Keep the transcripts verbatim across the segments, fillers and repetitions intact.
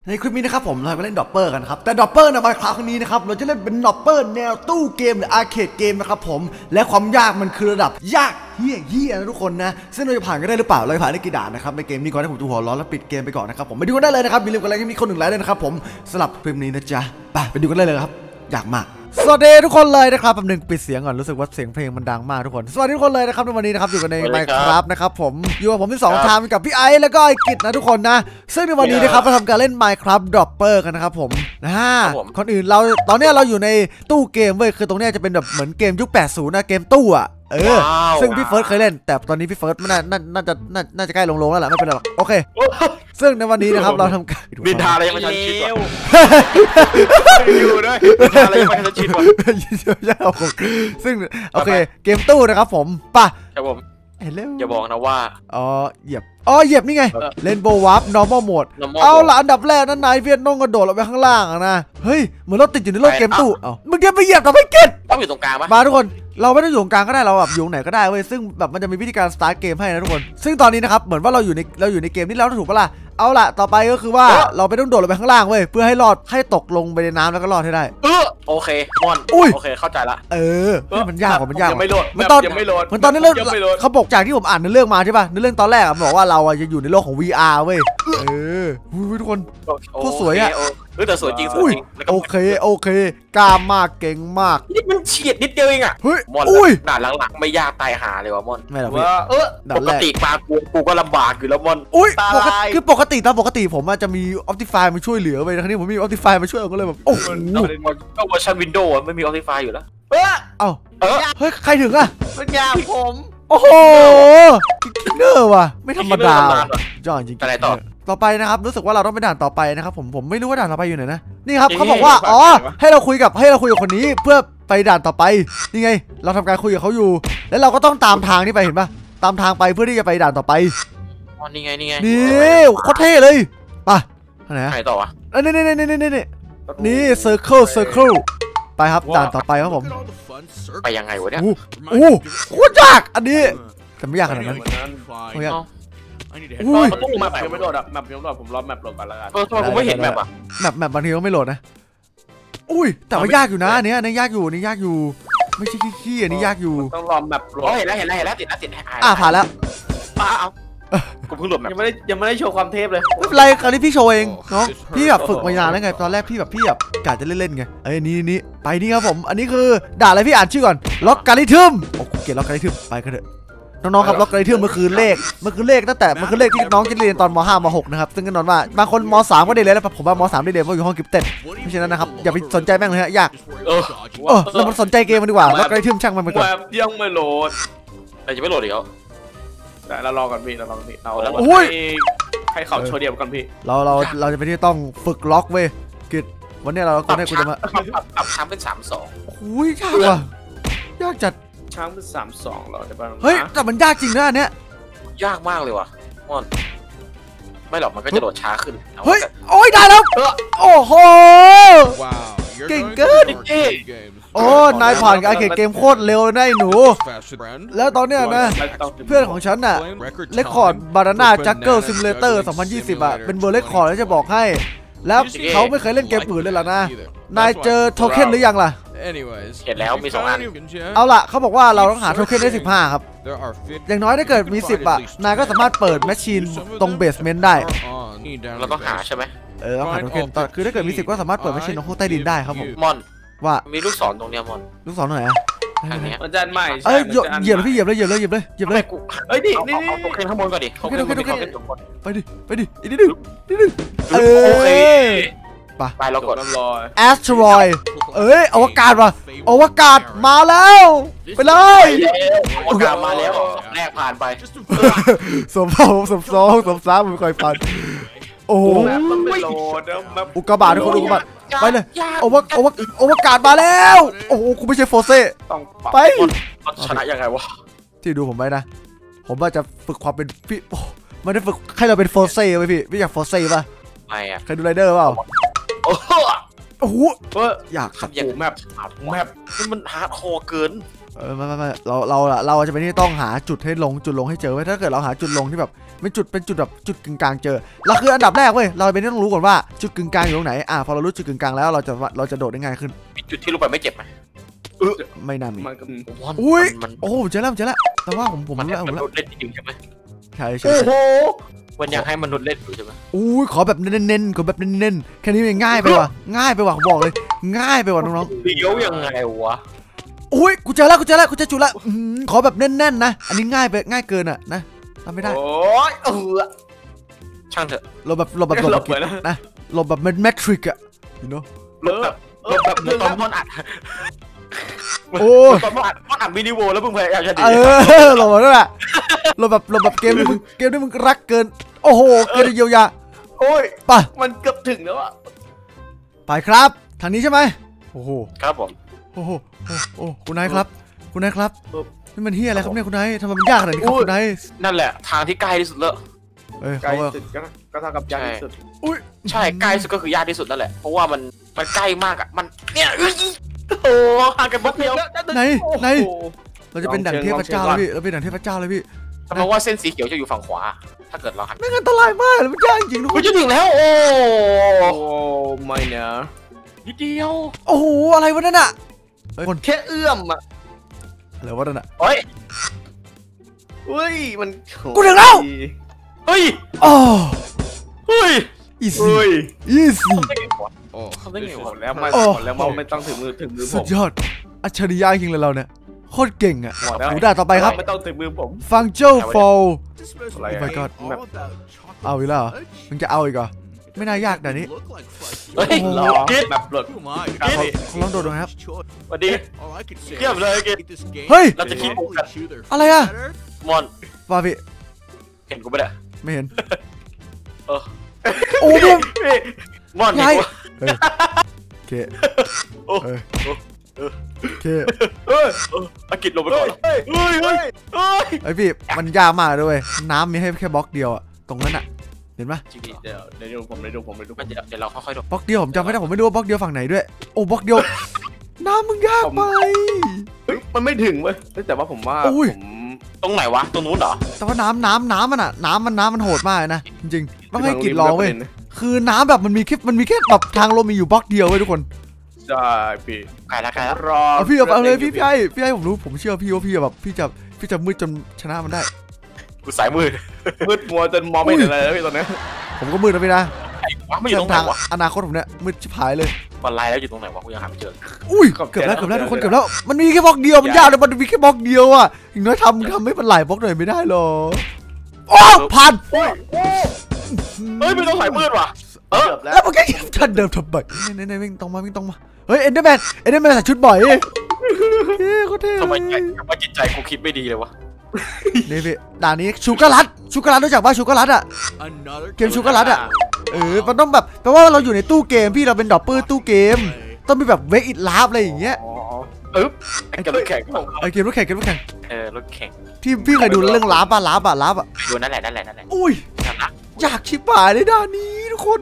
ในคลิปนี้นะครับผมเราไปเล่นดอปเปอร์กันครับแต่ดอปเปอร์ในไมน์คราฟครั้งนี้นะครับเราจะเล่นเป็นดอปเปอร์แนวตู้เกมหรืออาร์เคดเกมนะครับผมและความยากมันคือระดับยากเฮี้ยเฮี้ยนะทุกคนนะซึ่งเราจะผ่านกันได้หรือเปล่าเราจะผ่านได้กี่ด่านนะครับในเกมนี้ก่อนให้ผมดูหัวร้อนแล้วปิดเกมไปก่อนนะครับผมไปดูกันได้เลยนะครับอย่าลืมกดไลค์ให้มีคนหนึ่งไลค์ด้วยนะครับผมสำหรับคลิปนี้นะจ๊ะไปไปดูกันเลยเลยครับยากมากสวัสดีทุกคนเลยนะครับแป๊บนึงปิดเสียงก่อนรู้สึกว่าเสียงเพลงมันดังมากทุกคนสวัสดีทุกคนเลยนะครับในวันนี้นะครับอยู่กันในไมน์คราฟนะครับผมอยู่กับผมที่สองทามกับพี่ไอซ์แล้วก็ไอกิจนะทุกคนนะซึ่งในวันนี้นะครับเราทำการเล่น Minecraft Dropper กันนะครับผมนะคนอื่นเราตอนนี้เราอยู่ในตู้เกมเว้ยคือตรงนี้จะเป็นแบบเหมือนเกมยุคแปดสิบนะเกมตู้อ่ะเออซึ่งพี่เฟิร์สเคยเล่นแต่ตอนนี้พี่เฟิร์สไม่น่าน่าจะน่าจะใกล้ลงๆแล้วแหละไม่เป็นไรหรอกโอเคซึ่งในวันนี้นะครับเราทำการบินทาอะไรยังไม่ทันชิดวะอยู่ด้วยบินทาอะไรยังไม่ทันชิดวะซึ่งโอเคเกมตู้นะครับผมป่ะครับผมเห็นแล้วอย่าบอกนะว่าอ๋อเหยียบอ๋อเหยียบนี่ไงเล่นโบวับ normal mode เอาละอันดับแรกนั้นนายเวียดน้องกระโดดลงไปข้างล่างนะเฮ้ยเหมือนเราติดอยู่ในโลกเกมตู้เอ้ามึงจะไปเหยียบทำไมเก็ตต้องอยู่ตรงกลางปะมาทุกคนเราไม่ต้องอยู่ตรงกลางก็ได้เราแบบอยู่ไหนก็ได้เว้ยซึ่งแบบมันจะมีวิธีการสตาร์ทเกมให้นะทุกคนซึ่งตอนนี้นะครับเหมือนว่าเราอยู่ในเราอยู่ในเกมนี้แล้วถูกปะล่ะเอาล่ะต่อไปก็คือว่าเราไปต้องโดดลงไปข้างล่างเว้ยเพื่อให้รอดให้ตกลงไปในน้ำแล้วก็รอดให้ได้เออโอเคมอนโอเคเข้าใจละเออมันยากกว่ามันยากยังไม่โหลดมันตอนมันตอนนี้เรื่องเขาบอกจากที่ผมอ่านในเรื่องมาใช่ป่ะในเรื่องตอนแรกอะบอกว่าเราจะอยู่ในโลกของ วี อาร์ เว้ยเออทุกคนโคตรสวยอะเออแต่สวยจริงสวยจริงโอเคโอเคกล้ามากเก่งมากนี่มันเฉียดนิดเดียวเองอะเฮ้ยมอนอุ้ยด่านหลังๆไม่ยากตายหาเลยวะมอนไม่หรอกว่าเออปกติปลากูกูก็ลำบากอยู่แล้วมอนอุ้ยคือปกติตามปกติผมจะมี Optify มาช่วยเหลือไปครั้งนี้ผมมี Optify มาช่วยก็เลยแบบโอ้โหก็เวอร์ชัน Windows ไม่มี Optify อยู่แล้วเออเอ้าเฮ้ยใครถึงอะมันยากผมโอ้โหคิกเนอร์ว่ะไม่ธรรมดาจอจริงอะไรต่อต่อไปนะครับรู้สึกว่าเราต้องไปด่านต่อไปนะครับผมผมไม่รู้ว่าด่านต่อไปอยู่ไหนนะนี่ครับเขาบอกว่าอ๋อให้เราคุยกับให้เราคุยกับคนนี้เพื่อไปด่านต่อไปนี่ไงเราทำการคุยกับเขาอยู่แล้วเราก็ต้องตามทางนี่ไปเห็นปะตามทางไปเพื่อที่จะไปด่านต่อไปอ๋อนี่ไงนี่ไงนี่โคตรเท่เลยไปไหนไหนต่อวะนี่นี่นี่นี่นี่นี่นี่ circle circle ไปครับด่านต่อไปครับผมไปยังไงวะเนี่ยโอ้โคตรยากอันนี้แต่ไม่ยากขนาดนั้นไม่ยากอุ้ยตู้แมปยังไม่โหลดอ่ะแมปยังโหลดผมรอแมปโหลดก่อนแล้วกันเออทำไมผมไม่เห็นแมปอ่ะแมปแมปบางทีก็ไม่โหลดนะอุ้ยแต่ว่ายากอยู่นะอันนี้อันนี้ยากอยู่อันนี้ยากอยู่ไม่ใช่ขี้ๆอันนี้ยากอยู่ต้องรอแมปโหลดเห็นแล้วเห็นแล้วเห็นแล้วติดแล้วติดอ่ะผ่านแล้วป้าเอากูเพิ่งโหลดแมปยังไม่ได้ยังไม่ได้โชว์ความเทพเลยไม่เป็นไรคราวนี้พี่โชว์เองเนาะพี่แบบฝึกมานานแล้วไงตอนแรกพี่แบบพี่แบบกะจะเล่นๆไงเอ้ยนี่นี่ไปนี่ครับผมอันนี้คือด่าอะไรพี่อ่านชื่อก่อนล็อกการิทึมโอ้เกลียดล็อกการิทึมไปกันเถอะน้องๆครับล็อกการิทึมมันคือเลขมันคือเลขตั้งแต่มันคือเลขที่น้องจะเรียนตอนม ห้าม หกนะครับซึ่งแน่นอนว่าบางคนม สามก็ได้เลยแล้วผมว่าม สามได้เลยเพราะอยู่ห้องกิฟเต็ดเพราะฉะนั้นนะครับอย่าไปสนใจแม่งเลยฮะยากเออเออเรามาสนใจเกมมันดีกว่าล็อกการิทึมช่างมันไปก่อนยังไม่โหลดแต่ยังไม่โหลดอีกแล้วแต่เรารอก่อนพี่เรารอก่อนพี่เราแล้วให้เขาโชว์เดียวกันพี่เราเราเราจะไปที่ต้องฝึกล็อกเว้ยกิจวันนี้เราคนให้คุณจะมาปรับช้างเป็นสามสองอุ้ยยากว่ะยากจัดช้างเป็นสามสองเหรอแต่บ้างเฮ้ยแต่มันยากจริงนะอันเนี้ยยากมากเลยว่ะมอนไม่หรอกมันก็จะโหลดช้าขึ้นเฮ้ยโอ้ยได้แล้วโอ้โหเก่งเกินโอ้นายผ่านการแข่งเกมโคตรเร็วเลยนะไอ้หนูแล้วตอนเนี้ยนะเพื่อนของฉันน่ะเรคคอร์ดบานาน่าจักเกิลซิมูเลเตอร์สองพันยี่สิบอ่ะเป็นเบอร์เรคคอร์ดแล้วจะบอกให้แล้วเขาไม่เคยเล่นเกมอื่นเลยล่ะนะนายเจอโทเค็นหรือยังล่ะเห็นแล้วมีสองอันเอาล่ะเขาบอกว่าเราต้องหาโทเค็นได้สิบห้าครับอย่างน้อยถ้าเกิดมีสิบอ่ะนายก็สามารถเปิดแมชชีนตรงเบสเมนต์ได้เราต้องหาใช่ไหมเออต้องหาโทเค็นคือถ้าเกิดมีสิบก็สามารถเปิดแมชชีนตรงห้องใต้ดินได้ครับผมมอนว่ามีลูกศรตรงเนี้ยมอนลูกศรตรงไหนทางนี้อาจารย์ใหม่เอ้ยเหยียบเลยพี่เหยียบเลยเหยียบเลยเหยียบเลยเหยียบเลยเอ้ยนี่นี่โทเค็นข้างบนก่อนดิโทเค็นโทเค็นไปดิไปดิอีกนิดนึงนิดนึงเออไปไปเรากดแอสทรอยเอ้ยอวกาศว่ะอวกาศมาแล้วไปเลยอวกาศมาแล้วแรกผ่านไปสมสองสมสองสมสามไม่ค่อยผ่านโอ้โหอุกกาบาตทุกคนอุกกาบาตไปเลยอวกอวกอวกาศมาแล้วโอ้โหกูไม่ใช่โฟเซ่ไปชนะยังไงวะที่ดูผมไว้นะผมว่าจะฝึกความเป็นพี่ไม่ได้ฝึกให้เราเป็นโฟเซ่ไว้พี่พี่อยากโฟเซ่ป่ะไม่อะเคยดูไรเดอร์เปล่าโอ้โหอยากขับอย่างแมปแมปมันฮาร์ดคอร์เกินเออไม่ไม่ไม่เราเราเราจะไปที่ต้องหาจุดให้ลงจุดลงให้เจอไว้ถ้าเกิดเราหาจุดลงที่แบบเป็นจุดเป็นจุดแบบจุดกึ่งกลางเจอเราคืออันดับแรกเว้ยเราเป็นต้องรู้ก่อนว่าจุดกึ่งกลางอยู่ตรงไหนอ่ะพอเรารู้จุดกึ่งกลางแล้วเราจะเราจะโดดได้ง่ายขึ้นมีจุดที่ลงไปไม่เจ็บไหมเออไม่น่ามีอุ้ยโอ้เจอแล้วเจอแล้วแต่ว่าผมผมมันแล้วมนุษย์เล่นจริงใช่ไหมใช่ใช่โอ้โหมันยังให้มนุษย์เล่นอยู่ใช่ไหมอุ้ยขอแบบเน้นๆขอแบบเน้นๆแค่นี้มันง่ายไปว่ะง่ายไปว่ะบอกเลยง่ายไปว่ะน้องๆเลี้ยวยังไงวะอุ้ยกูเจอแล้วกูเจอแล้วกูเจอจุดแล้วขอแบบแน่นๆนะอันนี้ง่ายไปง่ายเกินอ่ะนะทำไม่ได้โอ้ยเออช่างเถอะเราแบบเราแบบหลบแบบนะหลบแบบแมทริกอะyou know หลบแบบหลบแบบตอนมันอัดโอ้ตอนมันอัดมันอัดวิดีโอแล้วมึงพยายามจะดีเออหลบแบบนั้นแหละหลบแบบหลบแบบเกมที่มึงเกมที่มึงรักเกินโอ้โหเกินเยียวยาโอ้ยไปมันเกือบถึงแล้วอะไปครับทางนี้ใช่ไหมโอ้โหครับผมโอ้โหโอ้คุณนายครับคุณนายครับนี่มันเฮียอะไรครับเนี่ยคุณนายทำไมมันยากขนาดนี้ครับคุณนายนั่นแหละทางที่ใกล้ที่สุดแล้วใกล้สุดก็เท่ากับยากที่สุดอุ้ยใช่ใกล้สุดก็คือยากที่สุดนั่นแหละเพราะว่ามันมันใกล้มากอ่ะมันเนี่ยโอ้ห่างกันบล็อกเดียวไหนไหนเราจะเป็นดั่งเทพเจ้าเลยพี่เราเป็นดั่งเทพเจ้าเลยพี่แสดงว่าเส้นสีเขียวจะอยู่ฝั่งขวาถ้าเกิดเราหันไม่งั้นอันตรายมากเลยมันยากจริงทุกคนจะถึงแล้วโอ้ไม่นะนิดเดียวโอ้โหอะไรวะนั่นอ่ะคนแค่เอื้อมอ่ะอะไรวะนั่นอ่ะเฮ้ยเฮ้ยมันกูถึงแล้วเฮ้ยอ๋อเฮ้ยอีซี่อีซี่โอ้เขาได้ไงวะแล้วมาแล้วมาไม่ต้องถึงมือถึงมือผมสุดยอดอัจฉริยะจริงเลยเราเนี่ยโคตรเก่งอ่ะหูด่าต่อไปครับไม่ต้องถึงมือผมฟังเจ้าฟอลโอ้ my god เอาอีกแล้วมึงจะเอาอีกเหรอไม่น่ายากแต่นี้เฮ้ยแบบหลุดเขาลองโดดดูครับสวัสดีเกี่ยมเลยกินเฮ้ยเราจะคิดกันอะไรอะมอนฟาพี่เห็นกูไม่ได้ไม่เห็นเออโอ้พี่มอนไงโอเคโอเคเฮ้ยอากิจลงไปก่อนเฮ้ยเฮ้ยเฮ้ยไอพี่มันยากมากด้วยน้ำมีให้แค่บล็อกเดียวอะตรงนั้นอะเห็นไหมเดี๋ยวเดี๋ยวผมไปดูผมไปดูเดี๋ยวเดี๋ยวเราค่อยๆดูบล็อกเดียวผมจำไม่ได้ผมไม่รู้ว่าบล็อกเดียวฝั่งไหนด้วยโอ้บล็อกเดียวน้ำมึงยากไปมันไม่ถึงเว้ยแต่ว่าผมว่าผมตรงไหนวะตรงนู้นเหรอแต่ว่าน้ำน้ำน้ำมันอะน้ำมันน้ำมันโหดมากนะจริงๆต้องให้กินลองเว้ยคือน้ำแบบมันมีแค่มันมีแค่แบบทางลมมีอยู่บล็อกเดียวเว้ยทุกคนใช่พี่ใครละใครละรอพี่เอาเลยพี่พี่ไอ้พี่ไอ้ผมรู้ผมเชื่อพี่ว่าพี่แบบพี่จะพี่จะมืดจนชนะมันได้กูสายมืดมืดมัวจนมองไม่เห็นอะไรแล้วพี่ตอนนี้ผมก็มืดนะพี่นะไม่อยู่ตรงไหนวะอนาคตผมเนี่ยมืดชิบหายเลยวันไลน์แล้วอยู่ตรงไหนวะกูยังหาไม่เจออุ้ยเกือบแล้วเกือบแล้วทุกคนเกือบแล้วมันมีแค่บล็อกเดียวมันยากเลยมันมีแค่บล็อกเดียวอ่ะอย่างน้อยทำทำไม่เป็นหลายบล็อกหน่อยไม่ได้หรอโอ้ผ่านเฮ้ยไม่ต้องสายมืดว่ะเออแล้วมันแค่ทันเดิมทำไมเนี่ยเนี่ยวิ่งตรงมาวิ่งตรงมาเฮ้ยเอ็นเดอร์แมนเอ็นเดอร์แมนใส่ชุดบ่อยเฮ้ยเขาเท่ทำไมทำไมจิตใจกูคิดไม่ดีเลยวะนี่พี่ด่านนี้ชูการ์ลัดชูการ์ลัดรู้จักป่ะชูการ์ลัดอ่ะเกมชูการ์ลัดอ่ะเออมันต้องแบบแปลว่าเราอยู่ในตู้เกมพี่เราเป็นดอปเปอร์ตู้เกมต้องมีแบบเวกอิดลาฟอะไรอย่างเงี้ยเออไอ้เกมรถแข่งไอ้เกมรถแข่งเกมรถแข่งเออรถแข่งพี่พี่เคยดูเรื่องลาฟป่ะลาฟอ่ะลาฟอ่ะดูนั่นแหละนั่นแหละนั่นแหละอุ้ยอยากชิบหายในด่านนี้ทุกคน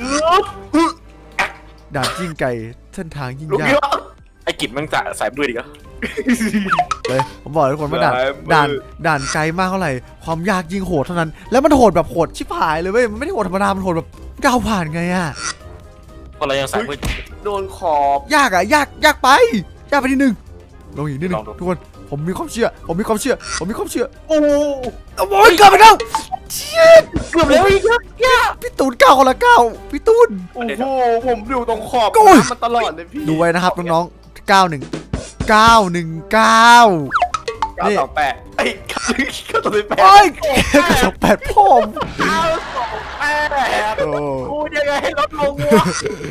ด่านยิ่งไกลเส้นทางยิ่งยากไอ้กิจมันจะสายมืดอีกเหรอเลยผมบอกทุกคนว่าด่านด่านด่านไกลมากเท่าไหร่ความยากยิ่งโหดเท่านั้นแล้วมันโหดแบบโหดชิบหายเลยเว้ยมันไม่ได้โหดธรรมดามันโหดแบบก้าวผ่านไงอะพอเรายังสายมืดโดนขอบยากอะยากยากไปยากไปนิดนึงลงอีกนิดนึงทุกคนผมมีความเชื่อผมมีความเชื่อผมมีความเชื่อโอ้โอ้ยเกือบไปแล้วเชี่ยเกือบแล้วอีกแล้วพี่ตูนก้าวคนละก้าวพี่ตูนโอ้โหผมอยู่ตรงขอบมันตลอดเลยพี่ดูไว้นะครับน้องๆเก้าหนึ่งเก้าหนึ่งเก้าเก้าสองแปดไอ้เก้าสองแปดโอ้ยเก้าสองแปดพ่อมเก้าสองแปดกูยังไงให้ลดลงวะ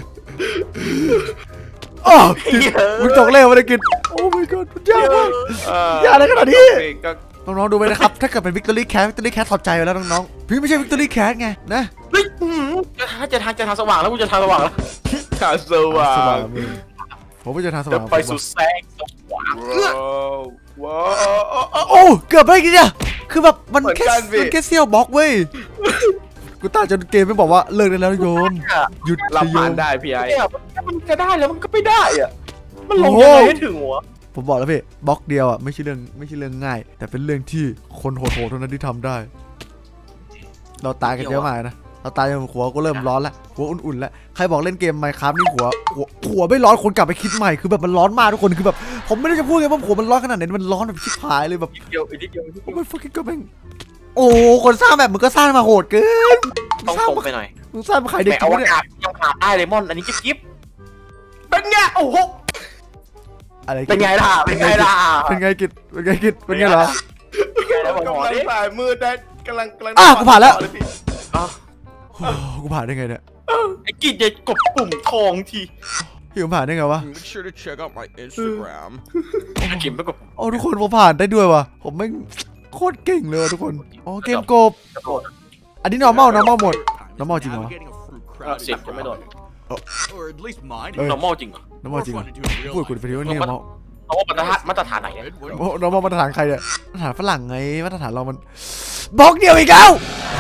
อ๋อมึงตกเร็วมาได้กินโอ้ my god มันยากมากยากอะไรขนาดนี้น้องๆดูไปนะครับถ้าเกิดเป็น Victory Cat Victory Cat ถอดใจไปแล้วน้องๆพี่ไม่ใช่ Victory Cat ไงนะเฮ้ยจะทางจะทางจะทางสว่างแล้วกูจะทางสว่างแล้วทางสว่างผมไม่จะทางสว่างไปสู่แสงสว่างว้าวโอ้เกือบไปกินเนี่ยคือแบบมันแค่มันแค่เซี่ยวบล็อกเว้ยกูตาจนเกมไม่บอกว่าเลิกได้แล้วโยมหยุดรับผ่านได้พี่ไอ้มันจะได้แล้วมันก็ไม่ได้อ่ะมันลงยังไงให้ถึงหัวผมบอกแล้วพี่บล็อกเดียวอ่ะไม่ใช่เรื่องไม่ใช่เรื่องง่ายแต่เป็นเรื่องที่คนโหดๆเท่านั้นที่ทำได้เราตายกันเยอะมากนะเราตายจนหัวกูเริ่มร้อนแล้วหัวอุ่นๆแล้วใครบอกเล่นเกม Minecraft นี่หัวหัวหัวไม่ร้อนคนกลับไปคิดใหม่คือแบบมันร้อนมากทุกคนคือแบบผมไม่ได้จะพูดไงว่าหัวมันร้อนขนาดไหนมันร้อนแบบชิบหายเลยแบบเดียวอีกเดียวโอ้ย fucking ก็แม่งโอ้คนสร้างแบบมึงก็สร้างมาโหดเกินต้องตรงไปหน่อยมึงสร้างมาขายเด็กเอากินเนี่ยอากาศยังผ่านได้เลมอนอันนี้จิ๊บจิ๊บเป็นไงโอ้โหอะไรเป็นไงล่ะเป็นไงล่ะเป็นไงกิจเป็นไงกิจเป็นไงเหรอเป็นไงแล้วหมอกำลังดิสายมือได้กำลังกำลังอ่ะกูผ่านแล้วอ๋อโอ้กูผ่านได้ไงเนี่ยไอ้กิจจะกดปุ่มทองทีพี่ผมผ่านได้ไงวะ Make sure to check out my Instagram ไอ้กิจไม่กดโอ้ทุกคนผมผ่านได้ด้วยวะผมแม่งโคตรเก่งเลยว่ะทุกคนอ๋อเกมกบกระโดดอันนี้ normal normal หมด normal จริงเหรอเสียงจะไม่โดน Or at least mine เออ normal จริงเหรอ normal จริงเหรอพูดกูไปดูว่านี่ normal เอาว่ามาตรฐานมาตรฐานไหนเนี่ยโอ้ normal มาตรฐานใครเนี่ยมาตรฐานฝรั่งไงมาตรฐานเรามันบล็อกเดียวอีกแล้ว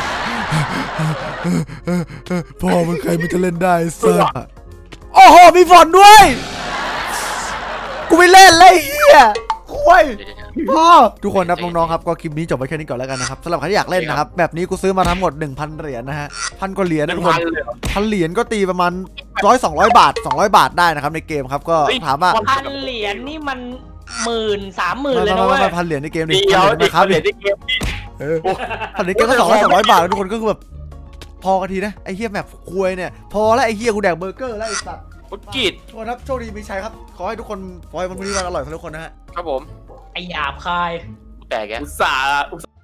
พ่อมึงใครมันจะเล่นได้สัสโอ้โหมีฝนด้วยกูไม่เล่นเลยเฮียคุยพ่อทุกคนครับน้องๆครับก็คลิปนี้จบไปแค่นี้ก่อนแล้วกันนะครับสำหรับใครที่อยากเล่นนะครับแบบนี้กูซื้อมาทั้งหมด หนึ่งพัน เหรียญนะฮะพันกว่าเหรียญนะทุกคนพันเหรียญก็ตีประมาณร้อยสองร้อยบาทสองร้อยบาทได้นะครับในเกมครับก็ถามว่าพันเหรียญนี่มันหมื่นสามหมื่นเลยไม่นะไม่เว้ยไม่พันเหรียญในเกมนี่เดียวพันเหรียญนะครับเหรียญในเกมเออพันเหรียญเกมก็สองร้อยสองร้อยบาททุกคนก็คือแบบพอกันทีนะไอ้เฮียแบบคุยเนี่ยพอแล้วไอ้เฮียกูแดกเบอร์เกอร์แล้วไอ้สัตว์พุทกิจทุกคนครับโชคดีมีชัยครับขอให้ทุกคนขอให้วันพรุ่งนี้วันอร่อยสำหรับทุกคนนะฮะครับผมไอหยาบคายแต่แกอุตส่าห์